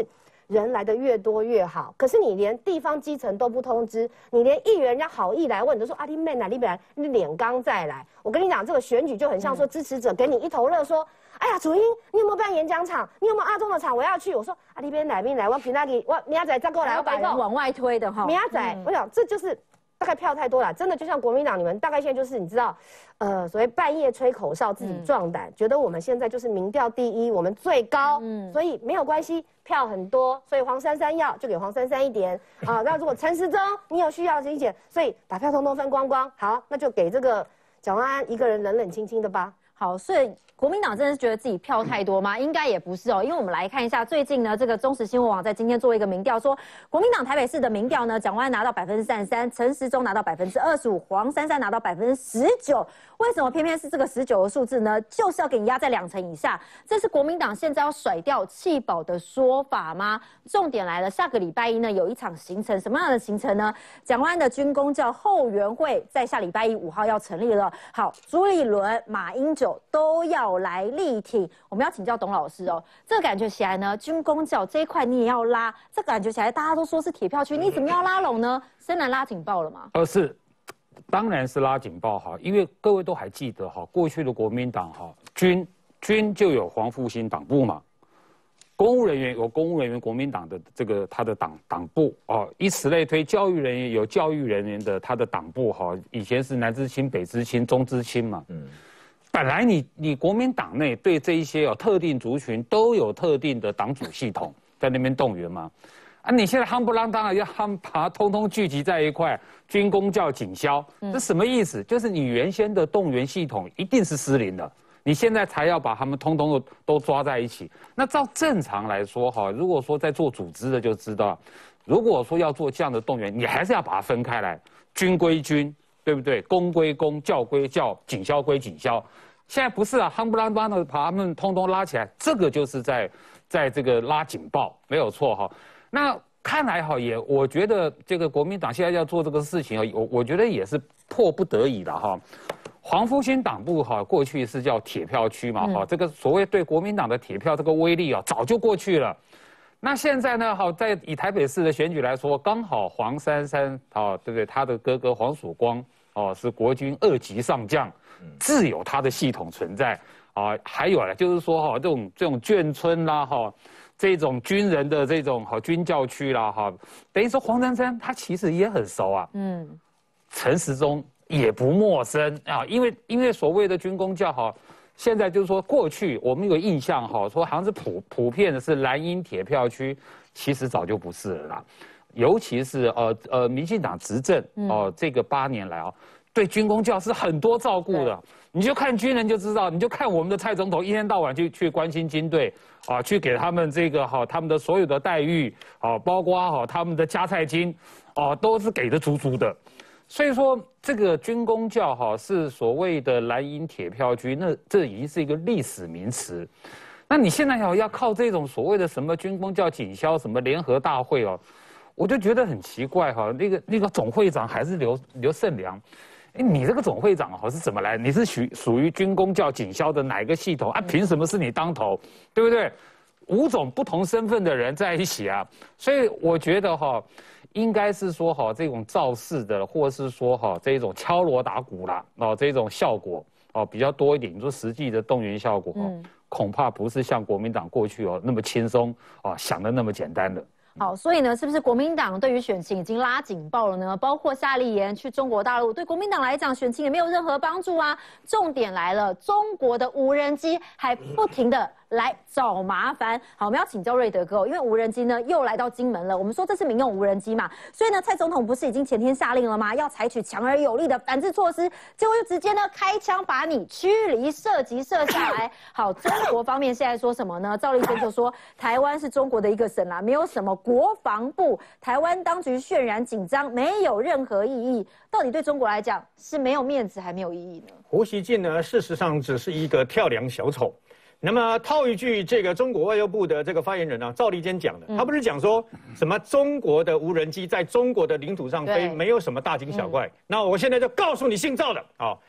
人来的越多越好。可是你连地方基层都不通知，你连议员人家好意来问，你都说啊，你妹哪里来，你脸刚再来。我跟你讲，这个选举就很像说支持者给你一头热说。哎呀，主英，你有没有办演讲场？你有没有阿中的场？我要去。我说啊，你边来，我平那里，我明仔再过来， 我把人往外推的哈。 明仔，我想这就是大概票太多了，真的就像国民党，你们大概现在就是你知道，所谓半夜吹口哨自己壮胆，觉得我们现在就是民调第一，我们最高，所以没有关系，票很多，所以黄珊珊要就给黄珊珊一点啊。那如果陈时中你有需要一点，所以把票通通分光光，好，那就给这个蒋万安一个人冷冷清清的吧。 好，所以国民党真的是觉得自己票太多吗？应该也不是哦，因为我们来看一下最近呢，这个中时新闻网在今天做一个民调，说国民党台北市的民调呢，蒋万安拿到33%，陈时中拿到25%，黄珊珊拿到19%。为什么偏偏是这个19的数字呢？就是要给你压在2成以下，这是国民党现在要甩掉弃保的说法吗？重点来了，下个礼拜一呢有一场行程，什么样的行程呢？蒋万安的军公教后援会在下礼拜一5号要成立了。好，朱立伦、马英九都要来力挺。我们要请教董老师哦，这个感觉起来呢，军公教这一块你也要拉，这感觉起来大家都说是铁票区，你怎么要拉拢呢？深蓝拉警报了吗？ 是。当然是拉警报哈，因为各位都还记得哈，过去的国民党哈，军就有黄复兴党部嘛，公务人员有公务人员国民党的这个他的党部哦，以此类推，教育人员有教育人员的他的党部哈，以前是南知青、北知青、中知青嘛，本来你国民党内对这一些特定族群都有特定的党组系统在那边动员嘛。啊！你现在夯不啷当的要把它通通聚集在一块，军公教警消，这什么意思？就是你原先的动员系统一定是失灵的，你现在才要把他们通通都抓在一起。那照正常来说哈，如果说在做组织的就知道，如果说要做这样的动员，你还是要把它分开来，军归军，对不对？公归公，教归教，警消归警消。现在不是啊，夯不啷当的把他们通通拉起来，这个就是在这个拉警报，没有错哈。那看来哈也，我觉得这个国民党现在要做这个事情啊，我觉得也是迫不得已的哈。黄复兴党部哈，过去是叫铁票区嘛哈，这个所谓对国民党的铁票这个威力啊，早就过去了。那现在呢，好在以台北市的选举来说，刚好黄珊珊啊，对不对？他的哥哥黄曙光哦，是国军2级上将，自有他的系统存在啊。还有呢，就是说哈，这种眷村啦哈。这种军人的这种军教区啦哈，等于说黄珊珊他其实也很熟啊，陈时中也不陌生啊，因为所谓的军公教哈，现在就是说过去我们有印象哈，说好像是普遍的是蓝鹰铁票区，其实早就不是了啦，尤其是民进党执政这个8年来啊，对军公教是很多照顾的。你就看军人就知道，你就看我们的蔡总统一天到晚就去关心军队啊，去给他们这个他们的所有的待遇啊，包括他们的加菜金啊，都是给的足足的。所以说这个军公教是所谓的蓝鹰铁票区，那这已经是一个历史名词。那你现在要靠这种所谓的什么军公教警消什么联合大会哦，我就觉得很奇怪哈。那个总会长还是刘盛良。你这个总会长是怎么来？你是属于军公教警消的哪一个系统啊？凭什么是你当头，对不对？5种不同身份的人在一起啊，所以我觉得应该是说这种造势的，或是说这种敲锣打鼓啦这种效果比较多一点。你说实际的动员效果恐怕不是像国民党过去那么轻松想的那么简单的。 好，所以呢，是不是国民党对于选情已经拉警报了呢？包括夏立言去中国大陆，对国民党来讲，选情也没有任何帮助啊。重点来了，中国的无人机还不停的来找麻烦。好，我们要请教瑞德哥，因为无人机呢又来到金门了。我们说这是民用无人机嘛，所以呢，蔡总统不是已经前天下令了吗？要采取强而有力的反制措施，结果就直接呢开枪把你驱离射击射下来。好，中国方面现在说什么呢？赵立坚就说台湾是中国的一个省啦，没有什么国防部，台湾当局渲染紧张，没有任何意义。到底对中国来讲是没有面子还没有意义呢？ 胡锡进呢，事实上只是一个跳梁小丑。那么套一句这个中国外交部的这个发言人啊，赵立坚讲的，他不是讲说什么中国的无人机在中国的领土上飞，没有什么大惊小怪。那我现在就告诉你姓赵的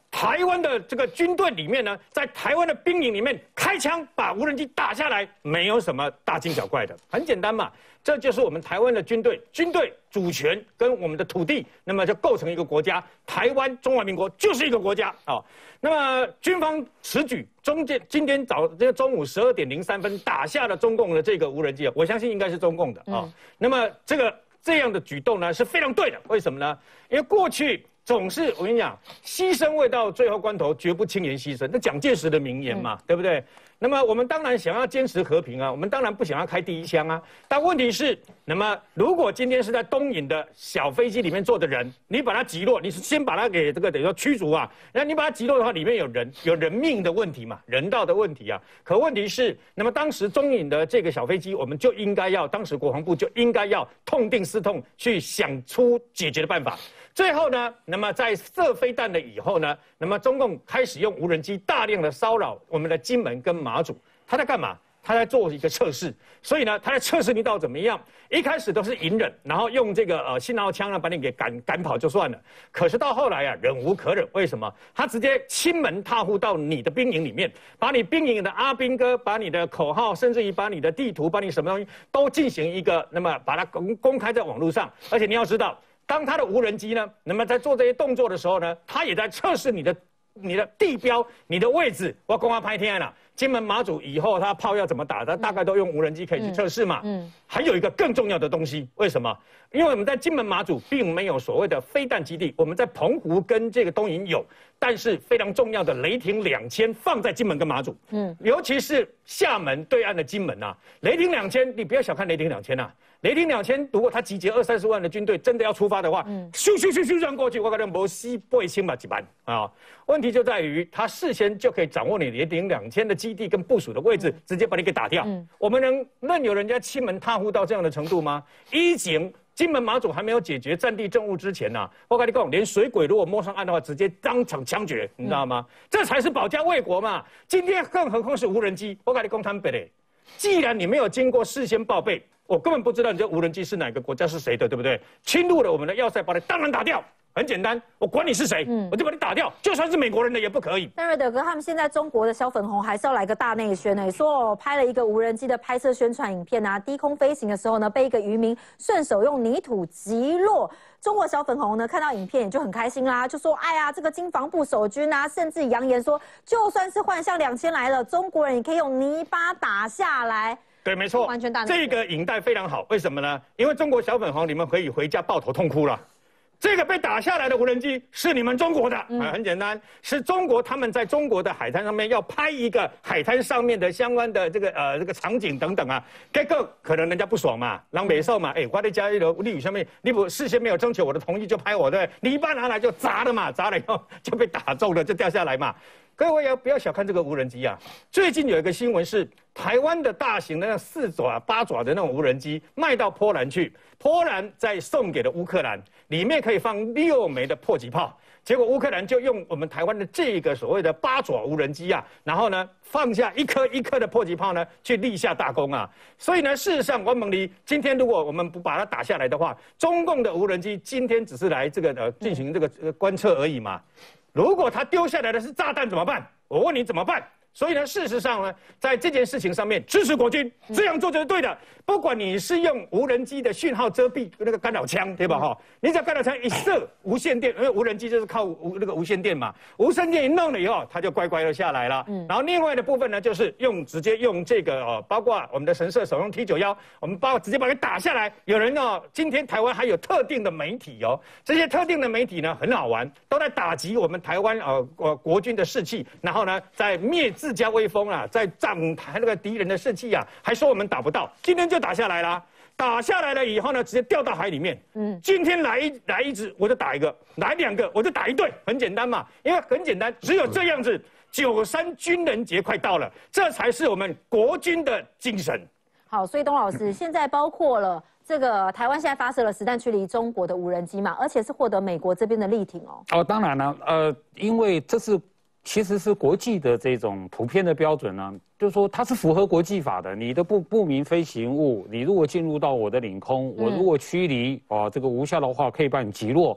台湾的这个军队里面呢，在台湾的兵营里面开枪把无人机打下来，没有什么大惊小怪的，很简单嘛。这就是我们台湾的军队，军队主权跟我们的土地，那么就构成一个国家。台湾中华民国就是一个国家啊。那么军方此举，今天中午12点03分打下了中共的这个无人机，我相信应该是中共的啊。那么这样的举动呢是非常对的，为什么呢？因为过去总是我跟你讲，牺牲未到最后关头，绝不轻言牺牲，这蒋介石的名言嘛，对不对？那么我们当然想要坚持和平啊，我们当然不想要开第一枪啊。但问题是，那么如果今天是在东引的小飞机里面坐的人，你把它击落，你是先把它给等于说驱逐啊，那你把它击落的话，里面有人命的问题嘛，人道的问题啊。可问题是，那么当时东引的这个小飞机，我们就应该要，当时国防部就应该要痛定思痛，去想出解决的办法。最后呢，那么在射飞弹了以后呢，那么中共开始用无人机大量的骚扰我们的金门跟马祖，他在干嘛？他在做一个测试，所以呢，他在测试你到底怎么样。一开始都是隐忍，然后用这个信号枪呢把你给赶跑就算了。可是到后来啊，忍无可忍，为什么？他直接亲门踏户到你的兵营里面，把你兵营的阿兵哥，把你的口号，甚至于把你的地图，把你什么东西都进行一个，那么把它公开在网络上。而且你要知道，当他的无人机呢，那么在做这些动作的时候呢，他也在测试你的地标、你的位置。我公开拍天了。金门马祖以后，他炮要怎么打，他大概都用无人机可以去测试嘛。还有一个更重要的东西，为什么？因为我们在金门马祖并没有所谓的飞弹基地，我们在澎湖跟这个东引有，但是非常重要的雷霆2000放在金门跟马祖。尤其是厦门对岸的金门啊，雷霆2000，你不要小看雷霆2000啊。雷霆2000，如果他集结20-30万的军队真的要出发的话，咻咻咻咻扔过去，我可能没西8千吧几班啊。问题就在于他事先就可以掌握你雷霆2000的基地跟部署的位置，直接把你给打掉。我们能任由人家亲门踏户到这样的程度吗？以前金门马祖还没有解决战地政务之前呢，我跟你讲，连水鬼如果摸上岸的话，直接当场枪决，你知道吗？这才是保家卫国嘛。今天更何况是无人机，我跟你讲坦白的，既然你没有经过事先报备，我根本不知道你这无人机是哪个国家是谁的，对不对？侵入了我们的要塞，把你当然打掉。很简单，我管你是谁，我就把你打掉，就算是美国人的也不可以。 但瑞德哥，他们现在中国的小粉红还是要来个大内宣呢，说拍了一个无人机的拍摄宣传影片啊，低空飞行的时候呢，被一个渔民顺手用泥土击落。中国小粉红呢看到影片也就很开心啦，就说哎呀，这个经防部守军啊，甚至扬言说，就算是幻象2000来了，中国人也可以用泥巴打下来。对，没错，完全大内宣。这个影带非常好，为什么呢？因为中国小粉红，你们可以回家抱头痛哭了。这个被打下来的无人机是你们中国的，很简单，是中国他们在中国的海滩上面要拍一个海滩上面的相关的这个场景等等啊，这个可能人家不爽嘛，狼狈受嘛，我在家里的立宇上面，你不事先没有征求我的同意就拍我，对不对？泥巴拿来就砸了嘛，砸了以后就被打中了，就掉下来嘛。各位也不要小看这个无人机啊！最近有一个新闻是，台湾的大型的那4爪、8爪的那种无人机卖到波兰去，波兰再送给了乌克兰，里面可以放6枚的迫击炮。结果乌克兰就用我们台湾的这个所谓的8爪无人机啊，然后呢放下一颗一颗的迫击炮呢，去立下大功啊！所以呢，事实上，王猛黎今天如果我们不把它打下来的话，中共的无人机今天只是来这个进行这个观测而已嘛。如果他丢下来的是炸弹怎么办？我问你怎么办？所以呢，事实上呢，在这件事情上面支持国军，这样做就是对的。不管你是用无人机的讯号遮蔽那个干扰枪，对吧？哈，你只要干扰枪一射，无线电，因为无人机就是靠那个无线电嘛，无线电一弄了以后，它就乖乖的下来了。然后另外的部分呢，就是直接用这个包括我们的神射手用 T91，我们直接把它打下来。有人今天台湾还有特定的媒体这些特定的媒体呢很好玩，都在打击我们台湾国军的士气，然后呢在灭自家威风啊，在涨台那个敌人的士气啊，还说我们打不到，今天就打下来啦。打下来了以后呢，直接掉到海里面。今天来一只我就打一个，来2个我就打1队，很简单嘛。因为很简单，只有这样子。93军人节快到了，这才是我们国军的精神。 好，所以董老师现在包括了这个台湾现在发射了实弹驱离中国的无人机嘛，而且是获得美国这边的力挺当然了，因为这是。其实是国际的这种普遍的标准呢，就是说它是符合国际法的。你的不明飞行物，你如果进入到我的领空，我如果驱离这个无效的话，可以把你击落。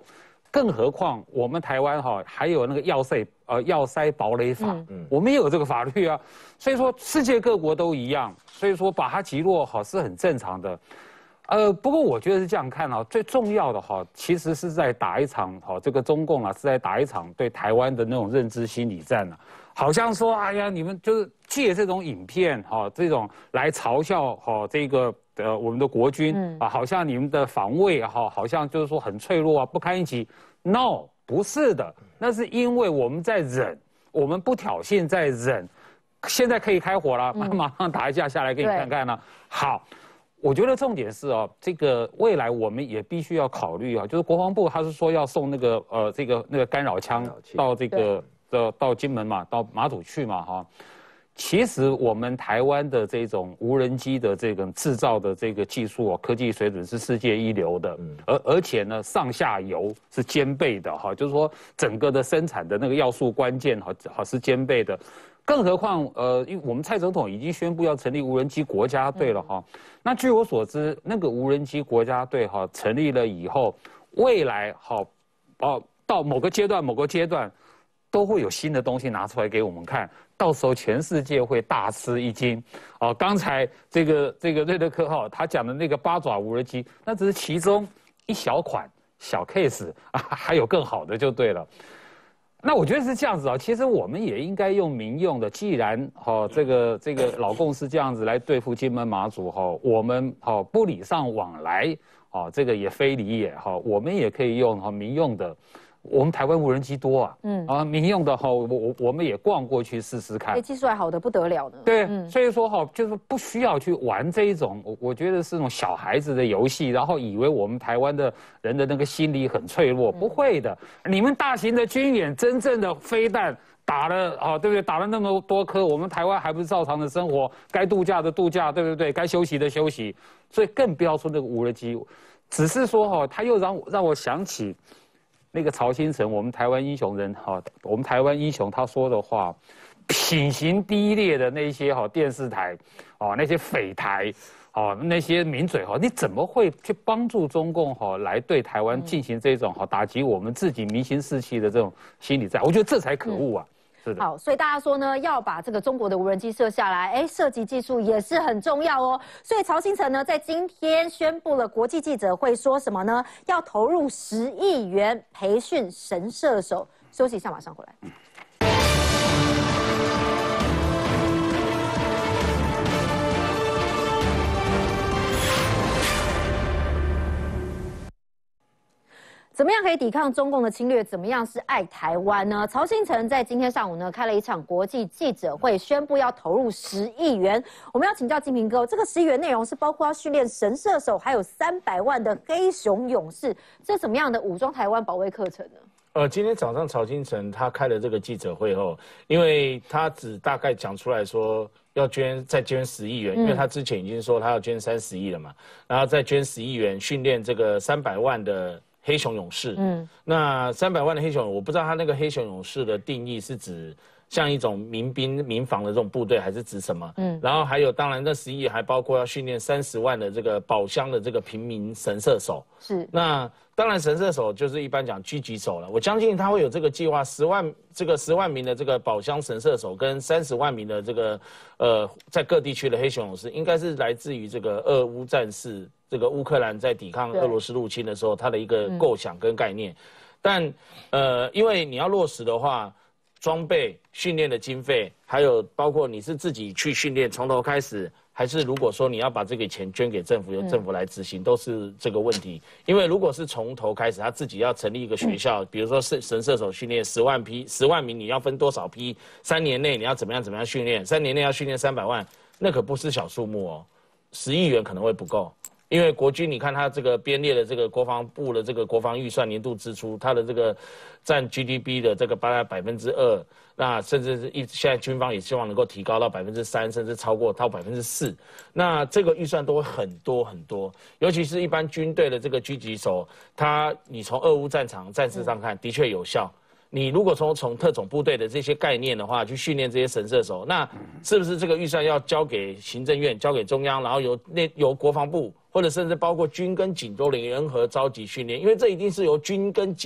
更何况我们台湾哈还有那个要塞堡垒法，我们也有这个法律啊。所以说世界各国都一样，所以说把它击落好是很正常的。不过我觉得是这样看啊，最重要的哈，其实是在打一场这个中共啊是在打一场对台湾的那种认知心理战啊。好像说，哎呀，你们就是借这种影片这种来嘲笑这个我们的国军啊，好像你们的防卫好像就是说很脆弱啊，不堪一击。No， 不是的，那是因为我们在忍，我们不挑衅，在忍。现在可以开火了，马上打一架下来给你看看了。好。我觉得重点是这个未来我们也必须要考虑就是国防部他是说要送那个那个干扰枪到这个到金门嘛，到马祖去嘛其实我们台湾的这种无人机的这个制造的这个技术科技水准是世界一流的，而且呢上下游是兼备的就是说整个的生产的那个要素关键是兼备的。更何况，因为我们蔡总统已经宣布要成立无人机国家队了那据我所知，那个无人机国家队成立了以后，未来到某个阶段，都会有新的东西拿出来给我们看，到时候全世界会大吃一惊。刚才这个瑞德克他讲的那个8爪无人机，那只是其中一小款小 case 还有更好的就对了。那我觉得是这样子其实我们也应该用民用的，既然这个老共是这样子来对付金门马祖我们不礼尚往来这个也非礼也我们也可以用民用的。我们台湾无人机多民用的我们也逛过去试试看， 技术还好的不得了呢。 对，所以说就是不需要去玩这一种，我觉得是那种小孩子的游戏，然后以为我们台湾的人的那个心理很脆弱，不会的。你们大型的军演，真正的飞弹打了对不对？打了那么多颗，我们台湾还不是照常的生活，该度假的度假，对不对？该休息的休息，所以更不要说那个无人机，只是说他又让我想起。那个曹兴诚，我们台湾英雄人我们台湾英雄他说的话，品行低劣的那些电视台那些匪台那些名嘴你怎么会去帮助中共来对台湾进行这种打击我们自己民心士气的这种心理战？我觉得这才可恶啊！ 好，所以大家说呢，要把这个中国的无人机射下来，射击技术也是很重要哦。所以曹兴诚呢，在今天宣布了国际记者会，说什么呢？要投入10亿元培训神射手。休息一下，马上回来。怎么样可以抵抗中共的侵略？怎么样是爱台湾呢？曹兴诚在今天上午呢开了一场国际记者会，宣布要投入10亿元。我们要请教金平哥，这个10亿元内容是包括要训练神射手，还有300万的黑熊勇士，这怎么样的武装台湾保卫课程呢？ 今天早上曹兴诚他开了这个记者会后，因为他只大概讲出来说要再捐10亿元，因为他之前已经说他要捐30亿了嘛，然后再捐10亿元训练这个300万的黑熊勇士。那300万的黑熊，我不知道他那个黑熊勇士的定义是指像一种民兵民防的这种部队，还是指什么？然后还有，当然那10亿还包括要训练30万的这个保乡的这个平民神射手。是，那当然神射手就是一般讲狙击手了。我相信他会有这个计划，10万名的这个保乡神射手跟30万名的这个在各地区的黑熊勇士，应该是来自于这个俄乌战事。这个乌克兰在抵抗俄罗斯入侵的时候，它的一个构想跟概念，但因为你要落实的话，装备、训练的经费，还有包括你是自己去训练，从头开始，还是如果说你要把这个钱捐给政府，由政府来执行，都是这个问题。因为如果是从头开始，他自己要成立一个学校，比如说神射手训练10万名，你要分多少批？3年内你要怎么样训练？3年内要训练300万，那可不是小数目哦，10亿元可能会不够。因为国军，你看它这个编列的这个国防部的这个国防预算年度支出，它的这个占 GDP 的这个大概2%，那甚至是现在军方也希望能够提高到3%，甚至超过到4%。那这个预算都会很多很多，尤其是一般军队的这个狙击手，你从俄乌战事上看，的确有效。你如果从特种部队的这些概念的话，去训练这些神射手，那是不是这个预算要交给行政院、交给中央，然后由国防部，或者甚至包括军跟警都联合召集训练？因为这一定是由军跟警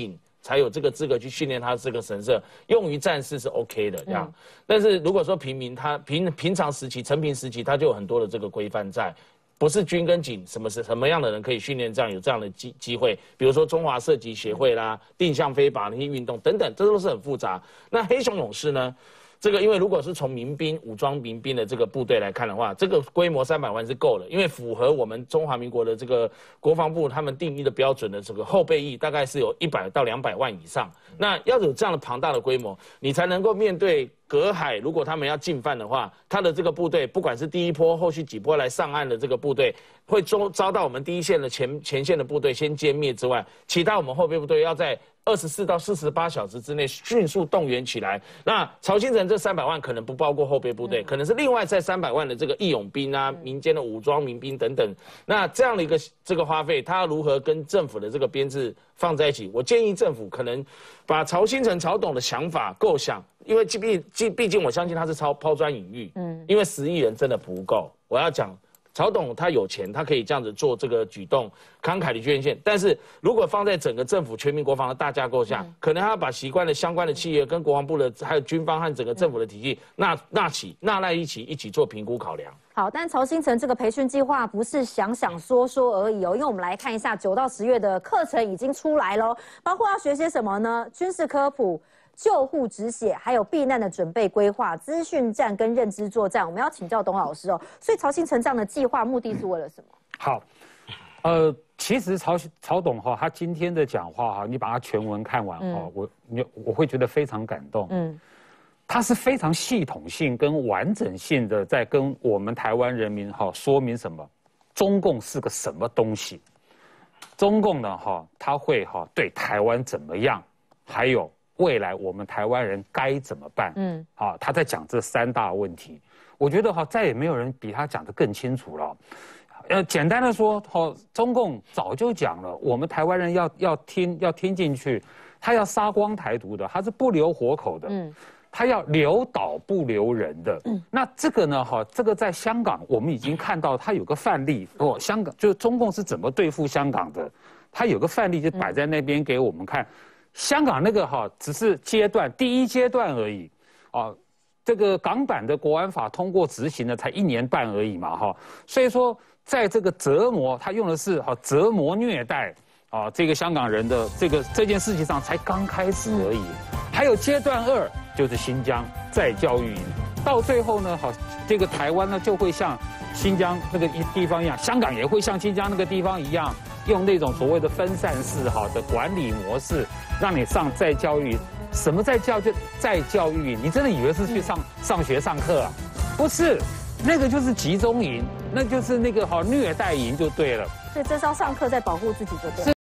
才有这个资格去训练他这个神社，用于战士是 OK 的这样。但是如果说平民，他平常时期、成平时期，他就有很多的这个规范在。不是军跟警什么样的人可以训练有这样的机会？比如说中华射击协会啦、定向飞靶那些运动等等，这都是很复杂。那黑熊勇士呢？这个因为如果是从民兵武装民兵的这个部队来看的话，这个规模300万是够了，因为符合我们中华民国的这个国防部他们定义的标准的这个后备役大概是有100到200万以上。那要有这样的庞大的规模，你才能够面对隔海，如果他们要进犯的话，他的这个部队不管是第一波、后续几波来上岸的这个部队，会遭到我们第一线的前线的部队先歼灭之外，其他我们后备部队要在24到48小时之内迅速动员起来。那曹新成这300万可能不包括后备部队，可能是另外在300万的这个义勇兵啊、民间的武装民兵等等。那这样的一个这个花费，它如何跟政府的这个编制放在一起？我建议政府可能把曹新成、曹董的想法构想，因为毕竟我相信他是抛砖引玉，因为10亿人真的不够。我要讲。曹董他有钱，他可以这样子做这个举动，慷慨的捐献。但是如果放在整个政府全民国防的大架构下，可能他要把相关的企业跟国防部的还有军方和整个政府的体系纳来一起做评估考量。 好，但曹新成这个培训计划不是想说而已哦，因为我们来看一下9到10月的课程已经出来喽，包括要学些什么呢？军事科普。救护止血，还有避难的准备规划、资讯战跟认知作战，我们要请教董老师哦。所以曹新成这样的计划目的是为了什么？ 好，其实曹董哈，他今天的讲话哈，你把他全文看完哈，我会觉得非常感动。他是非常系统性跟完整性的在跟我们台湾人民哈说明什么，中共是个什么东西，中共呢哈，他会哈对台湾怎么样，还有。未来我们台湾人该怎么办？他在讲这3大问题，我觉得再也没有人比他讲得更清楚了。简单的说，中共早就讲了，我们台湾人要听进去，他要杀光台独的，他是不留活口的，他要留岛不留人的。那这个呢，这个在香港我们已经看到，他有个范例香港就是中共是怎么对付香港的，他有个范例就摆在那边给我们看。香港那个只是第一阶段而已，这个港版的国安法通过执行了才1年半而已嘛，所以说在这个折磨，他用的是折磨虐待这个香港人的这件事情上才刚开始而已，还有阶段2就是新疆再教育营，到最后呢，这个台湾呢就会像新疆那个地方一样，香港也会像新疆那个地方一样。用那种所谓的分散式的管理模式，让你上再教育，什么再教育？你真的以为是去上学上课啊？不是，那个就是集中营，那就是那个虐待营就对了。 所以这是要上课再保护自己就对了。